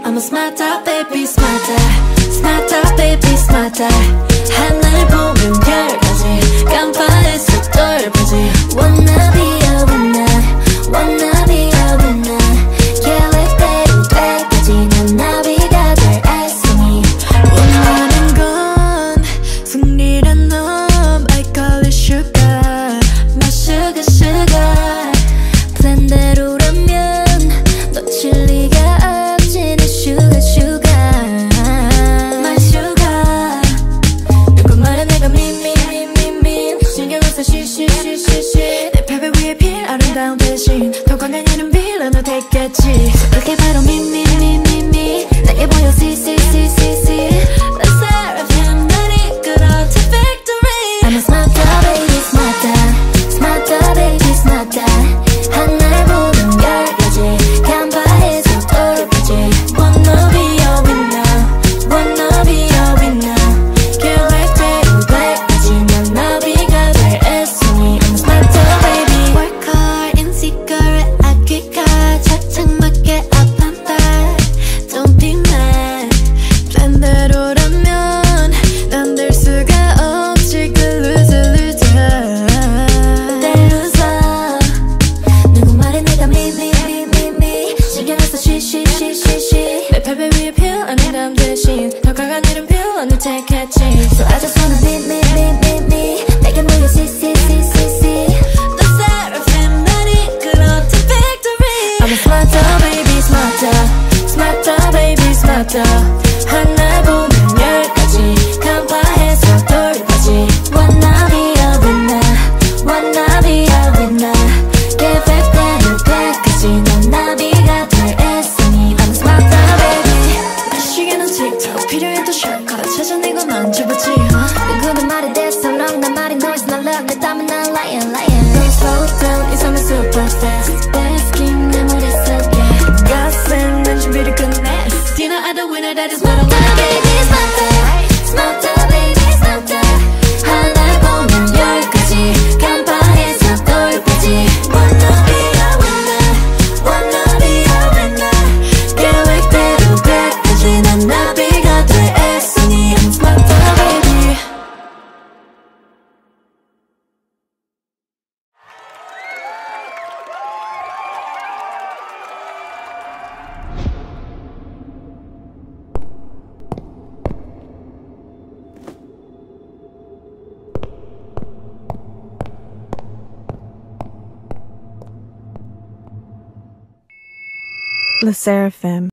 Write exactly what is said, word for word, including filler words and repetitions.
I'm a smarter baby smarter smarter baby smarter 하늘 보면 별까지 깜빡했어 덜까지 Wanna be a winner Wanna be a winner 계획대로 될까지 난 나비가 될 애송이 원하는 건 승리란 놈 I call it sugar My sugar sugar 플랜대로라면 놓칠 리가 없지 내 sugar sugar My sugar 누구 말해 내가 민민민민민 신경을 써 쉬쉬쉬쉬쉬 내 패배 위에 필 아름다운 대신 더 강한 이름 빌런을 택했지 그게 바로 민민민민민 내게 보여 see see see see see The seraphim 날 이끌어 to victory I'm a smarter baby smarter smarter baby smarter 하늘 보면 열까지 간파해서 돌까지 Wanna be a winner Wanna be a winner 계획대로 될까지 난 나비가 될 애송이 I'm a smarter baby Work hard insecure 아끼가 착착 맞게 up and back Don't be mad 플랜대로라면 난 될 수가 없지 그 loser loser 내 loser 누구 말해 내가 미미미미미 신경을 써 쉬쉬쉬쉬쉬 내 패배 위에 표현한 대신 더 강한 이름 표현을 택했지 So I just wanna be me me me me 내게 모여 see see see see see The seraphim 날 이끌어 to victory I'm a smarter baby smarter smarter baby smarter 하늘 보면 열까지 간파해서 돌까지 Wanna be a winner Wanna be a winner 계획대로 될까지 난 나비가 될 애송이 I'm a smarter baby 내 시계는 틱톡 필요해도 shortcut 찾아내고 만져보지 누구는 말이 that's so long 난 말이 noise 난 love 내 땀은 난 lion lion Don't slow down 이 삶은 super fast Basking 내 머릿속에 가슴 난 준비를 끝냈어 Do you know I'm the winner that is what I wanna be Smarter smarter baby smarter 하늘 보면 열까지 간파해서 돌까지 Wanna be a winner Wanna be a winner 계획대로 될까지 난 나비가 될 애송이 I'm smarter baby Le Seraphim.